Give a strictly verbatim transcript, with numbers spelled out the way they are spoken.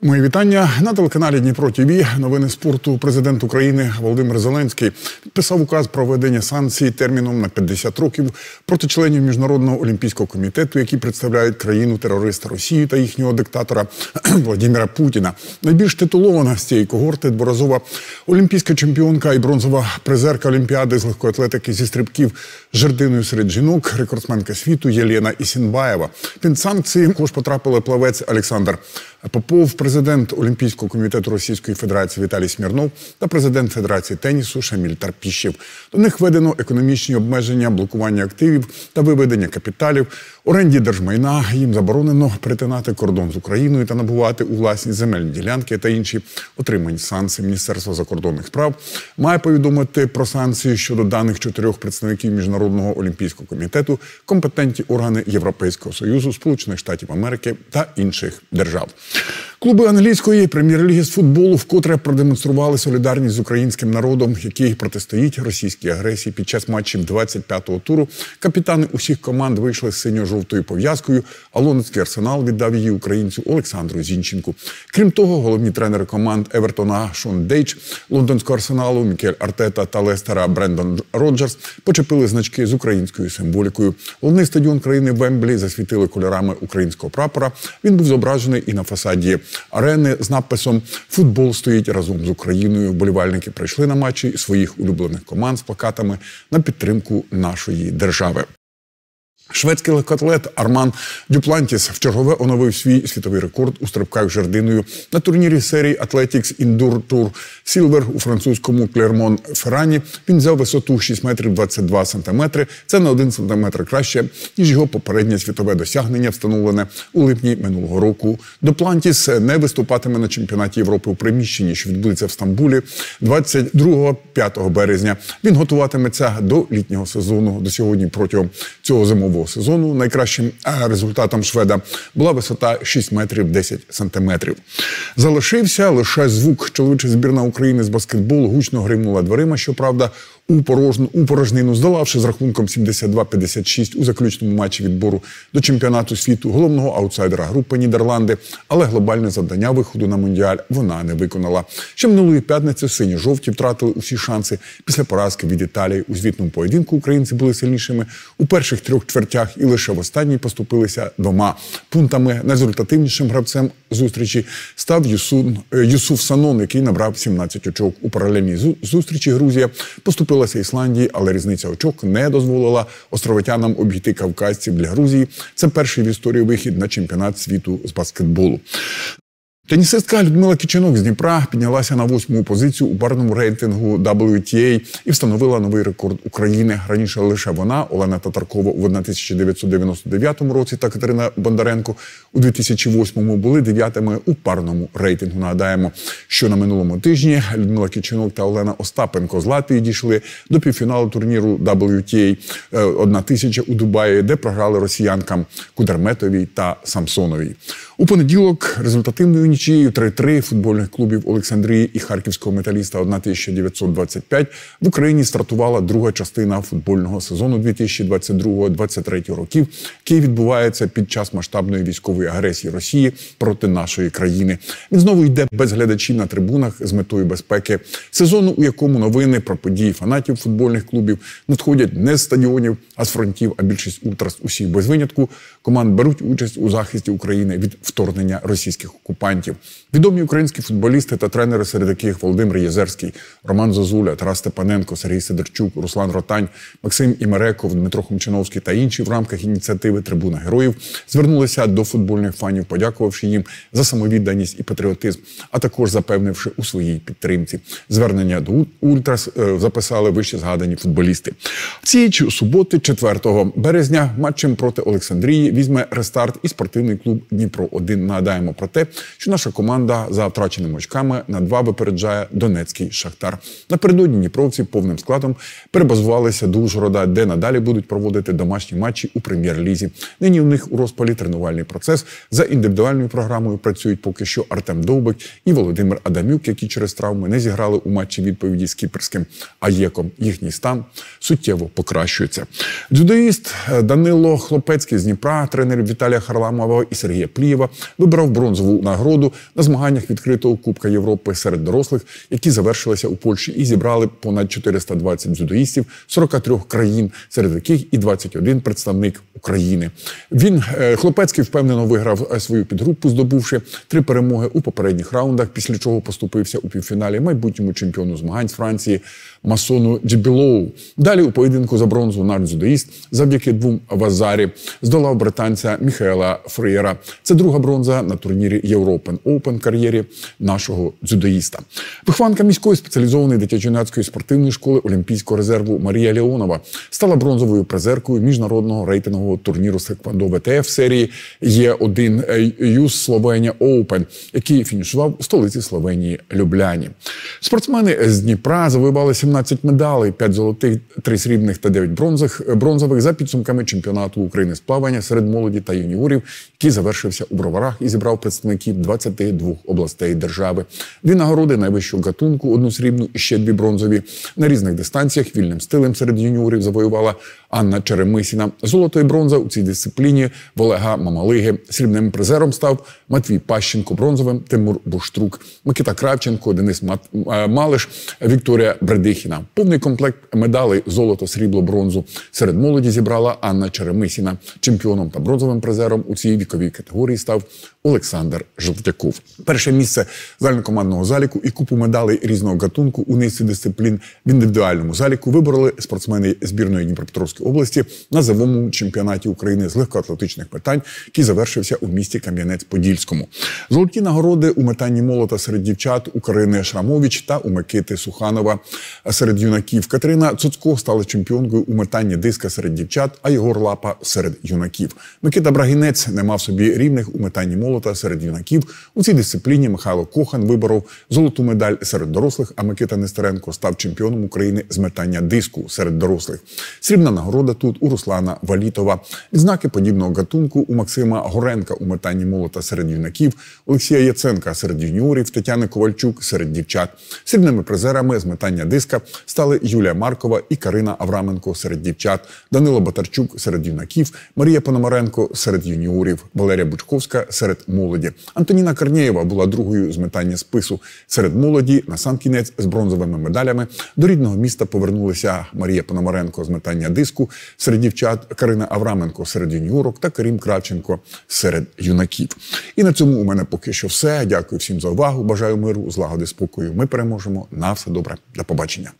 Мої вітання. На телеканалі Дніпро ТВ. Новини спорту. Президент України Володимир Зеленський підписав указ про введення санкцій терміном на п'ятдесят років проти членів Міжнародного олімпійського комітету, які представляють країну-терориста Росію та їхнього диктатора Владимира Путіна. Найбільш титулована з цієї когорти дворазова олімпійська чемпіонка і бронзова призерка Олімпіади з легкої атлетики зі стрибків з жердиною серед жінок, рекордсменка світу Єлена Ісінбаєва. Під санкції також потрапили плавець Олександр Попов, президент Олімпійського комітету Російської Федерації Віталій Смірнов та президент Федерації тенісу Шаміль Тарпіщев. До них введено економічні обмеження, блокування активів та виведення капіталів, оренді держмайна. Їм заборонено перетинати кордон з Україною та набувати у власність земельні ділянки та інші отримані санкції. Міністерство закордонних справ має повідомити про санкції щодо даних чотирьох представників Міжнародного олімпійського комітету, компетентні органи Європейського Союзу, Сполучених Штатів Америки та інших держав. Клуби англійської прем'єр-ліги з футболу вкотре продемонстрували солідарність з українським народом, який протистоїть російській агресії. Під час матчів двадцять п'ятого туру капітани усіх команд вийшли з синьо-жовтою пов'язкою, а лондонський Арсенал віддав її українцю Олександру Зінченку. Крім того, головні тренери команд Евертона Шон Дейч, лондонського Арсеналу Мікель Артета та Лестера Брендон Роджерс почепили значки з українською символікою. Головний стадіон країни Вемблі засвітили кольорами українського прапора. Він був зображений і на фасаді арени з надписом «Футбол стоїть разом з Україною». Вболівальники прийшли на матчі своїх улюблених команд з плакатами на підтримку нашої держави. Шведський легкоатлет Арман Дюплантіс вчергове оновив свій світовий рекорд у стрибках з жердиною на турнірі серії Athletics Indoor Tour Silver у французькому Клермон-Феррані. Він взяв висоту шість метрів двадцять два сантиметри. Це на один сантиметр краще, ніж його попереднє світове досягнення, встановлене у липні минулого року. Дюплантіс не виступатиме на чемпіонаті Європи у приміщенні, що відбудеться в Стамбулі двадцять другого - п'ятого березня. Він готуватиметься до літнього сезону. До сьогодні протягом цього зимового сезону найкращим результатом шведа була висота шість метрів десять сантиметрів. Залишився лише звук. Чоловіча збірна України з баскетболу гучно гримнула дверима, щоправда, у, порожну, у порожнину, здолавши з рахунком сімдесят два - п'ятдесят шість у заключному матчі відбору до чемпіонату світу головного аутсайдера групи Нідерланди, але глобальне завдання виходу на Мундіаль вона не виконала. Ще минулої п'ятниці сині-жовті втратили усі шанси після поразки від Італії. У звітному поєдинку українці були сильнішими у перших трьох чвертях і лише в останній поступилися двома пунктами. Найрезультативнішим гравцем зустрічі став Юсун, Юсуф Санон, який набрав сімнадцять очок. У паралельній зустрічі Грузія поступилася Ісландії, але різниця очок не дозволила островитянам обійти кавказців. Для Грузії це перший в історії вихід на чемпіонат світу з баскетболу. Тенісистка Людмила Кичинок з Дніпра піднялася на восьму позицію у парному рейтингу дабл ю ті ей і встановила новий рекорд України. Раніше лише вона, Олена Татаркова у тисяча дев'ятсот дев'яносто дев'ятому році та Катерина Бондаренко у дві тисячі восьмому були дев'ятими у парному рейтингу. Нагадаємо, що на минулому тижні Людмила Кичинок та Олена Остапенко з Латвії дійшли до півфіналу турніру дабл ю ті ей одна тисяча у Дубаї, де програли росіянкам Кудерметовій та Самсоновій. У понеділок результативною нічією три три футбольних клубів Олександрії і харківського Металіста тисяча дев'ятсот двадцять п'ять в Україні стартувала друга частина футбольного сезону дві тисячі двадцять другого - двадцять третього років, який відбувається під час масштабної військової агресії Росії проти нашої країни. Він знову йде без глядачів на трибунах з метою безпеки. Сезону, у якому новини про події фанатів футбольних клубів надходять не з стадіонів, а з фронтів, а більшість ультрас усіх без винятку команд беруть участь у захисті України від вторгнення російських окупантів. Відомі українські футболісти та тренери, серед яких Володимир Єзерський, Роман Зозуля, Тарас Степаненко, Сергій Сидорчук, Руслан Ротань, Максим Імереков, Дмитро Хомчиновський та інші в рамках ініціативи «Трибуна героїв» звернулися до футбольних фанів, подякувавши їм за самовідданість і патріотизм, а також запевнивши у своїй підтримці. Звернення до ультрас записали вище згадані футболісти. Цієї суботи, четвертого березня, матчем проти Олександрії візьме рестарт і спортивний клуб Дніпро один. Нагадаємо про те, що наша команда за втраченими очками на два випереджає Донецький Шахтар. Напередодні дніпровці повним складом перебазувалися до Ужгорода, де надалі будуть проводити домашні матчі у прем'єр-лізі. Нині у них у розпалі тренувальний процес. За індивідуальною програмою працюють поки що Артем Довбик і Володимир Адамюк, які через травми не зіграли у матчі відповіді з кіпрським АЄКом. Їхній стан суттєво покращується. Дзюдоїст Данило Хлопецький з Дніпра, тренер Віталія Харламова і Сергія Плієва вибрав бронзову нагороду нагороду на змаганнях відкритого Кубка Європи серед дорослих, які завершилися у Польщі і зібрали понад чотириста двадцять дзюдоїстів сорока трьох країн, серед яких і двадцять один представник України. Він, Хлопецький, впевнено виграв свою підгрупу, здобувши три перемоги у попередніх раундах, після чого поступився у півфіналі майбутньому чемпіону змагань з Франції Масону Джебілоу. Далі у поєдинку за бронзу наш дзюдоїст завдяки двом вазарі здолав британця Міхаела Фрієра. Це друга бронза на турнірі Європен Оупен кар'єрі нашого дзюдоїста. Вихованка міської спеціалізованої дитячо-юнацької спортивної школи Олімпійського резерву Марія Леонова стала бронзовою призеркою міжнародного рейтингового турніру з тхеквондо В Т Ф серії Є один Юс Словенія Оупен, який фінішував в столиці Словенії Любляні. Спортсмени з Дніпра завоювали сімнадцять медалей, п'ять золотих, три срібних та дев'ять бронзових, бронзових за підсумками чемпіонату України з плавання серед молоді та юніорів, який завершився у Броварах і зібрав представників двадцяти двох областей держави. Дві нагороди найвищого гатунку, одну срібну і ще дві бронзові. На різних дистанціях вільним стилем серед юніорів завоювала Анна Черемисіна. Золото і бронза у цій дисципліні в Олега Мамалиги. Срібним призером став Матвій Пащенко, бронзовим Тимур Буштрук, Микита Кравченко, Денис Мат... Малиш, Вікторія Бредихіна. Повний комплект медалей золото, срібло, бронзу серед молоді зібрала Анна Черемисіна. Чемпіоном та бронзовим призером у цій віковій категорії став Олександр Желтяков. Перше місце загальнокомандного заліку і купу медалей різного гатунку у низці дисциплін в індивідуальному заліку вибороли спортсмени збірної Дніпропетровської області на зимовому чемпіонаті України з легкоатлетичних питань, який завершився у місті Кам'янець-Подільському. Золоті нагороди у метанні молота серед дівчат у Карини Шрамович та у Микити Суханова. Серед юнаків Катерина Цуцько стала чемпіонкою у метанні диска серед дівчат, а Єгор Лапа серед юнаків. Микита Брагінець не мав собі рівних у метанні молота серед юнаків. У цій дисципліні Михайло Кохан виборов золоту медаль серед дорослих, а Микита Нестеренко став чемпіоном України з метання диску серед дорослих. Срібна нагорода тут у Руслана Валітова. Відзнаки подібного гатунку у Максима Горенка у метанні молота серед юнаків, Олексія Яценка серед юніорів, Тетяни Ковальчук серед дівчат. Срібними призерами з метання диска стали Юлія Маркова і Карина Авраменко серед дівчат, Данило Батарчук серед юнаків, Марія Пономаренко серед юніорів, Валерія Бучковська серед молоді. Антоніна Корнєєва була другою з метання спису серед молоді. Насамкінець з бронзовими медалями до рідного міста повернулися Марія Пономаренко з метання диску серед дівчат, Карина Авраменко серед юніорок та Карім Кравченко серед юнаків. І на цьому у мене поки що все. Дякую всім за увагу. Бажаю миру, злагоди, спокою. Ми переможемо. На все добре. До побачення.